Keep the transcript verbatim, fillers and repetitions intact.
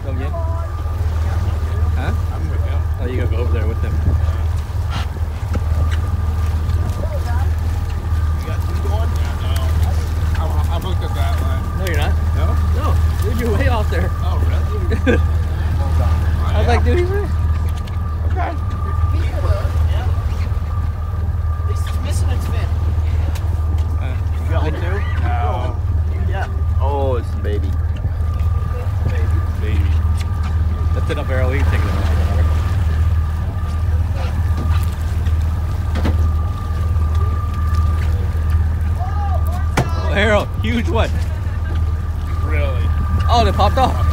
Go get? Huh? I'm with him. Oh, you gotta go over there with them. You got two going? Yeah, no. I, I looked at that line. No, you're not. No? No, dude, you're way off there. Oh, really? I was like, dude, he's right. Okay. Yeah. At least he's missing its fin. Uh, You got one too? No. Yeah. Oh, it's the baby. Baby. Lift it up, Arrow. We can take it out. Oh, Arrow, huge one. Really? Oh, they popped off.